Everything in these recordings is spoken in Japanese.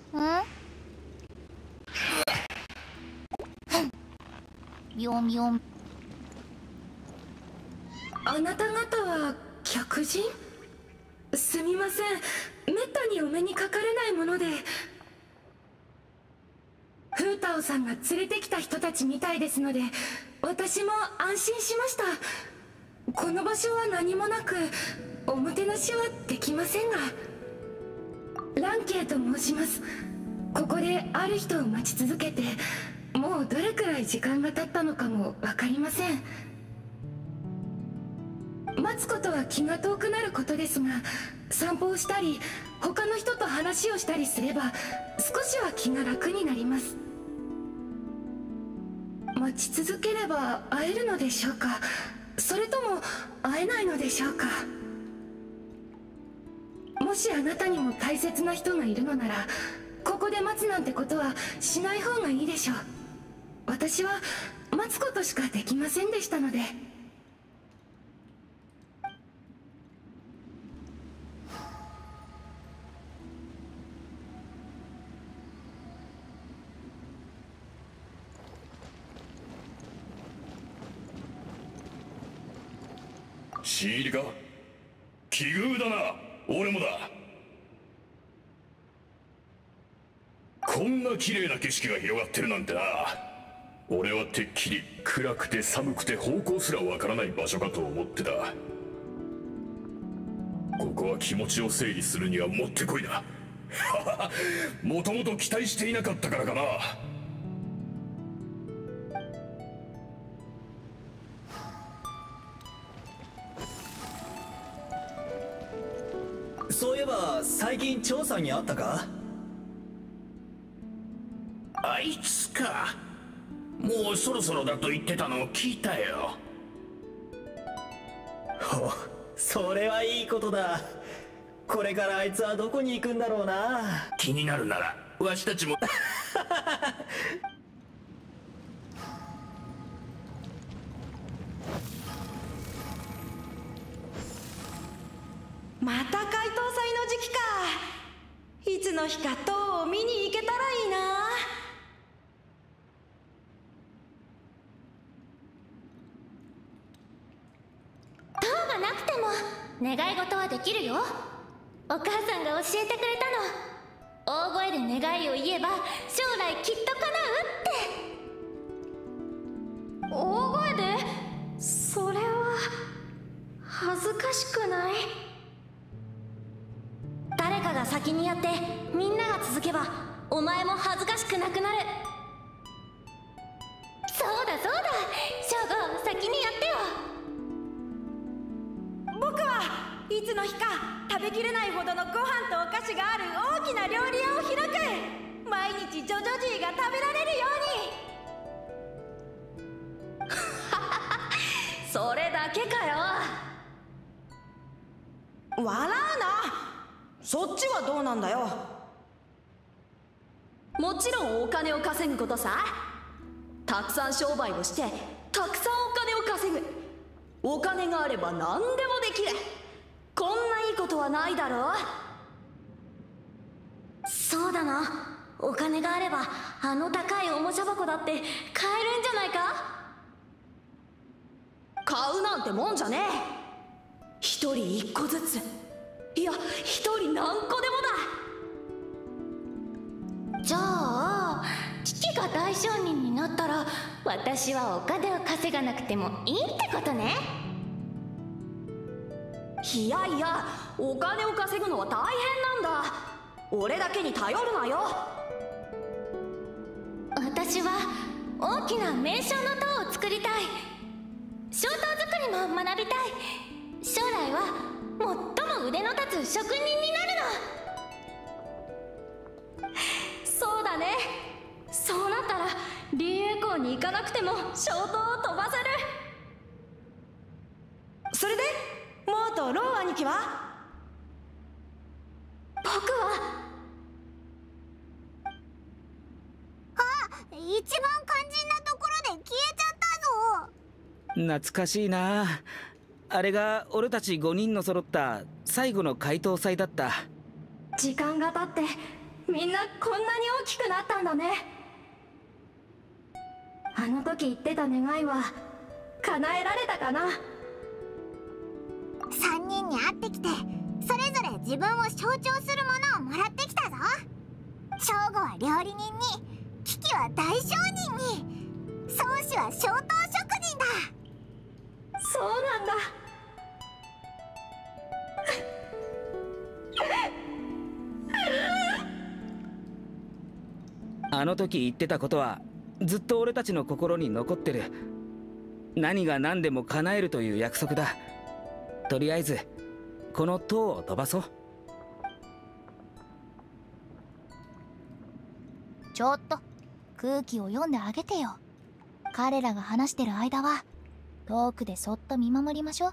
ビヨンビヨン。 あなた方は客人？すみません、めったにお目にかかれないもので。フータオさんが連れてきた人たちみたいですので、私も安心しました。この場所は何もなく、おもてなしはできませんが。ランケイと申します。ここである人を待ち続けて、もうどれくらい時間が経ったのかも分かりません。待つことは気が遠くなることですが、散歩をしたり他の人と話をしたりすれば少しは気が楽になります。待ち続ければ会えるのでしょうか、それとも会えないのでしょうか。もしあなたにも大切な人がいるのなら、ここで待つなんてことはしない方がいいでしょう。私は待つことしかできませんでしたので。 新入りか？奇遇だな。俺もだ。こんな綺麗な景色が広がってるなんてな。俺はてっきり暗くて寒くて方向すらわからない場所かと思ってた。ここは気持ちを整理するにはもってこいだ。もともと期待していなかったからかな。 そういえば最近張さんに会ったか？ あいつか。もうそろそろだと言ってたのを聞いたよ。 ほ、それはいいことだ。これからあいつはどこに行くんだろうな。 気になるならわしたちも。 また解凍祭の時期か。いつの日か塔を見に行けたらいいな。 塔がなくても願い事はできるよ。お母さんが教えてくれたの。大声で願いを言えば将来きっと叶うって。 大声で？それは恥ずかしくない？ 誰かが先にやってみんなが続けばお前も恥ずかしくなくなる。そうだそうだ、ショーゴ先にやってよ。 僕はいつの日か食べきれないほどのご飯とお菓子がある大きな料理屋を開く。毎日ジョジョジーが食べられるように。 それだけかよ。 笑うな。そっちはどうなんだよ。 もちろんお金を稼ぐことさ。たくさん商売をしてたくさんお金を稼ぐ。お金があれば何でもできる。こんないいことはないだろう。 そうだな、お金があればあの高いおもちゃ箱だって買えるんじゃないか。 買うなんてもんじゃねえ。一人一個ずつ、いや一人何個でもだ。 じゃあ父が大商人になったら私はお金を稼がなくてもいいってことね。 いやいや、お金を稼ぐのは大変なんだ。俺だけに頼るなよ。 私は大きな名称の塔を作りたい。小塔作りも学びたい。将来は最も腕の立つ職人になるの。 そうだね。そうなったらリエコーに行かなくても小塔を飛ばせる。 それでモーとロー兄貴は？ 僕は一番肝心なところで消えちゃったぞ。 懐かしいな。あれが俺たち5人の揃った最後の解凍祭だった。 時間が経ってみんなこんなに大きくなったんだね。あの時言ってた願いは叶えられたかな。 3人に会ってきて、それぞれ自分を象徴するものをもらってきたぞ。ショーゴは料理人に、キキは大商人に、宗師は小刀職人だ。 そうなんだ。 あの時言ってたことはずっと俺たちの心に残ってる。何が何でも叶えるという約束だ。とりあえずこの塔を飛ばそう。 ちょっと空気を読んであげてよ。彼らが話してる間は遠くでそっと見守りましょう。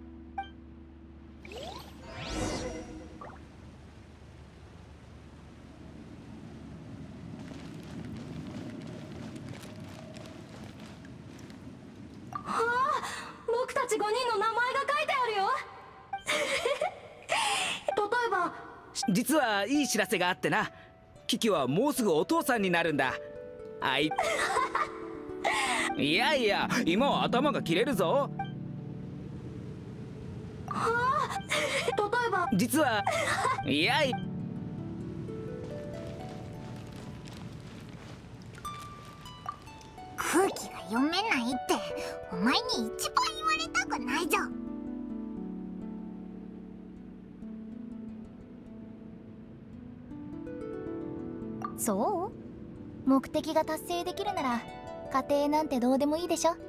僕たち5人の名前が書いてあるよ。例えば、 実はいい知らせがあってな。キキはもうすぐお父さんになるんだ。いやいや、今は頭が切れるぞ。 例えば、 実はいやい空気が読めないってお前に一番言われたくないじゃん。 そう？目的が達成できるなら家庭なんてどうでもいいでしょ。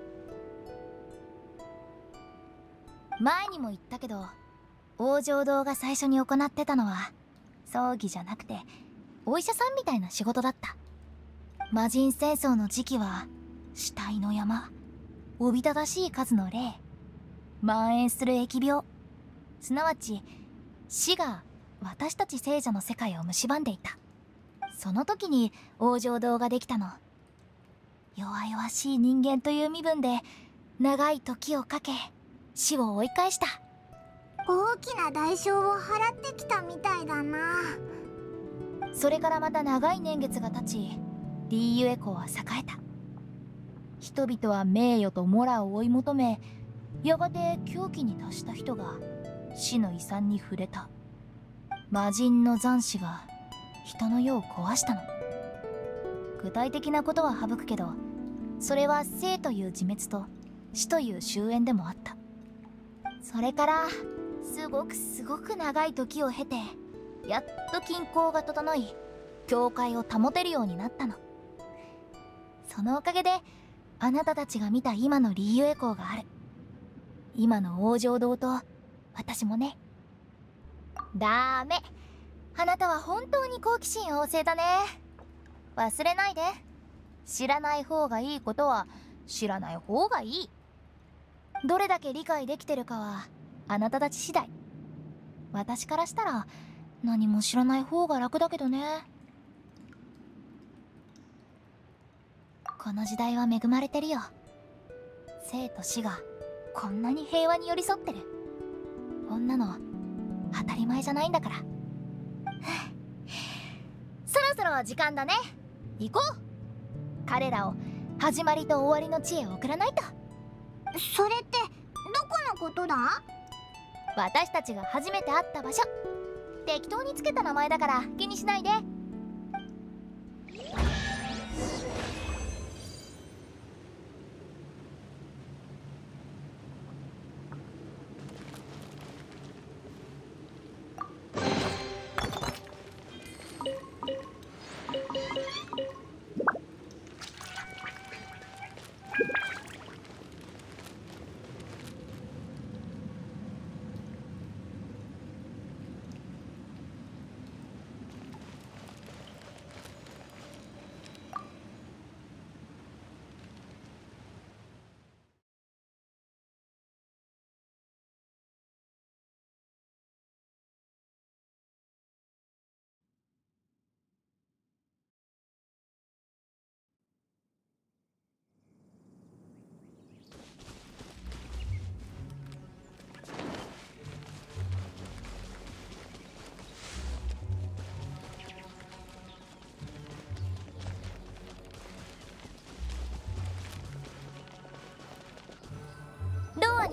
前にも言ったけど、往生堂が最初に行ってたのは葬儀じゃなくてお医者さんみたいな仕事だった。魔人戦争の時期は死体の山、おびただしい数の霊、蔓延する疫病、すなわち死が私たち聖者の世界を蝕んでいた。その時に往生堂ができたの。弱々しい人間という身分で長い時をかけ死を追い返した。 大きな代償を払ってきたみたいだな。 それからまた長い年月が経ち、リーユエコは栄えた。人々は名誉とモラを追い求め、やがて狂気に達した人が死の遺産に触れた。魔人の残滓が人の世を壊したの。具体的なことは省くけど、それは生という自滅と死という終焉でもあった。それからすごく長い時を経て、やっと均衡が整い、教会を保てるようになったの。そのおかげであなたたちが見た今のリーユエコーがある。今の往生堂と私もね。ダメ、あなたは本当に好奇心旺盛だね。忘れないで。知らない方がいいことは知らない方がいい。どれだけ理解できてるかはあなたたち次第。私からしたら何も知らない方が楽だけどね。この時代は恵まれてるよ。生と死がこんなに平和に寄り添ってる。こんなの当たり前じゃないんだから。そろそろ時間だね。行こう。彼らを始まりと終わりの地へ送らないと。 それってどこのことだ？ 私たちが初めて会った場所。適当につけた名前だから気にしないで。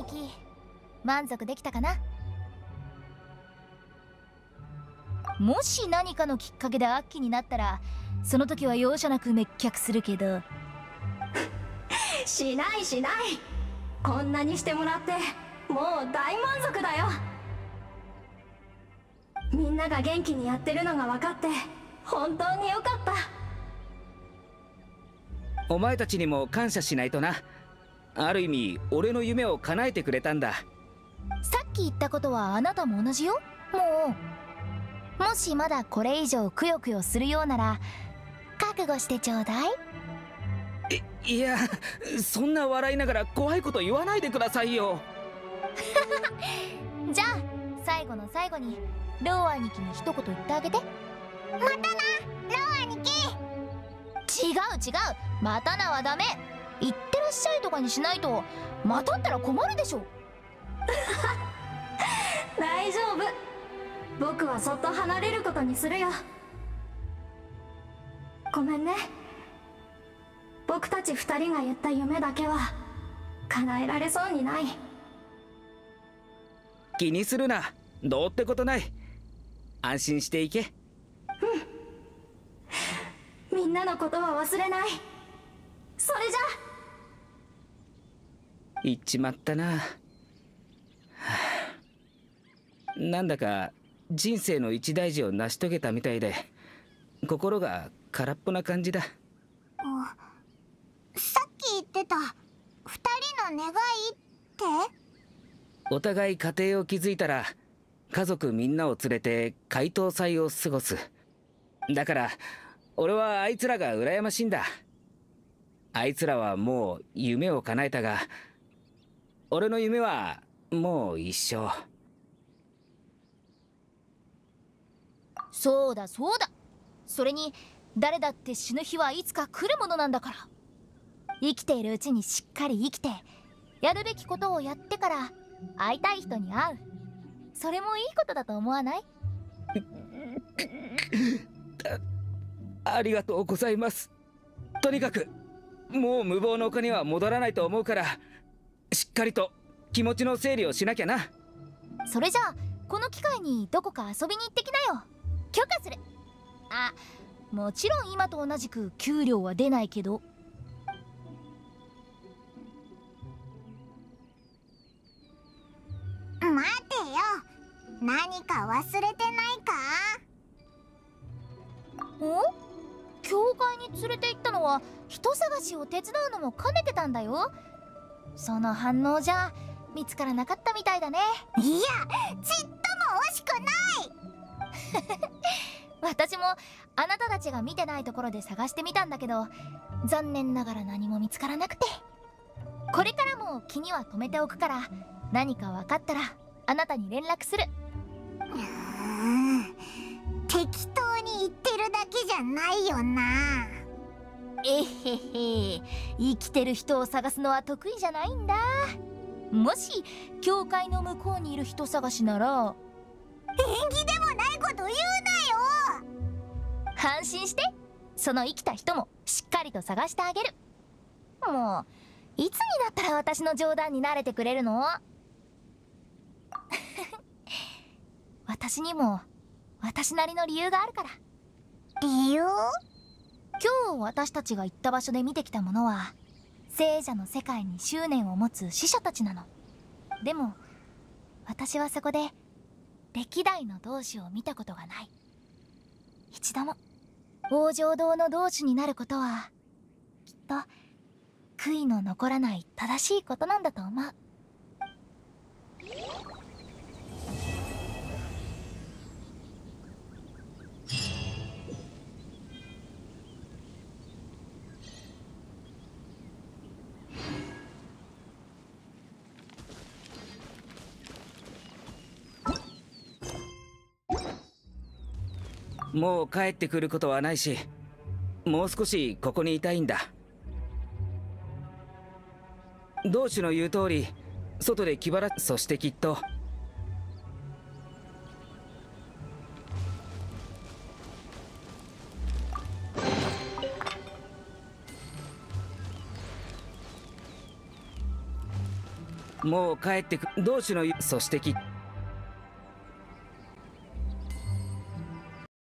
キ、満足できたかな？もし何かのきっかけでアッキーになったら、その時は容赦なく滅却するけど。 しないしない。こんなにしてもらってもう大満足だよ。みんなが元気にやってるのが分かって本当によかった。 お前たちにも感謝しないとな。ある意味俺の夢を叶えてくれたんだ。 さっき言ったことはあなたも同じよ。もしまだこれ以上くよくよするようなら覚悟してちょうだい。 いや、そんな笑いながら怖いこと言わないでくださいよ。 じゃあ最後の最後にロー兄貴に一言言ってあげて。 またな、ロー兄貴。 違う違う、またなはダメ。言ってらっしゃいとかにしないとまたったら困るでしょ。 大丈夫、僕はそっと離れることにするよ。ごめんね、僕たち二人が言った夢だけは叶えられそうにない。 気にするな、どうってことない。安心していけ。 みんなのことは忘れない。それじゃ。 言っちまったな。はあ、なんだか人生の一大事を成し遂げたみたいで心が空っぽな感じだ。 さっき言ってた二人の願いって？ お互い家庭を築いたら家族みんなを連れて回答祭を過ごす。だから俺はあいつらが羨ましいんだ。あいつらはもう夢を叶えたが俺の夢はもう一生。 そうだそうだ。それに誰だって死ぬ日はいつか来るものなんだから。生きているうちにしっかり生きてやるべきことをやってから会いたい人に会う。それもいいことだと思わない？ ありがとうございます。とにかくもう無謀の丘には戻らないと思うからしっかりと気持ちの整理をしなきゃな。 それじゃあこの機会にどこか遊びに行ってきなよ。許可する。あ、もちろん今と同じく給料は出ないけど。 待てよ、何か忘れてないか？ お？教会に連れて行ったのは人探しを手伝うのも兼ねてたんだよ。その反応じゃ見つからなかったみたいだね。 いや、ちっとも惜しくない。 私もあなたたちが見てないところで探してみたんだけど残念ながら何も見つからなくて。これからも気には留めておくから何か分かったらあなたに連絡する。 適当に言ってるだけじゃないよな。 えへへ、生きてる人を探すのは得意じゃないんだ。もし教会の向こうにいる人探しなら縁起でもないこと言うなよ。 安心して、その生きた人もしっかりと探してあげる。もういつになったら私の冗談に慣れてくれるの？私にも私なりの理由があるから。 理由？ 今日私たちが行った場所で見てきたものは聖者の世界に執念を持つ死者たちなの。でも私はそこで歴代の同志を見たことがない。一度も。往生堂の同志になることはきっと悔いの残らない正しいことなんだと思う。 もう帰ってくることはないしもう少しここにいたいんだ。同志の言う通り外で気晴らそしてきっともう帰ってく同志のそしてきっ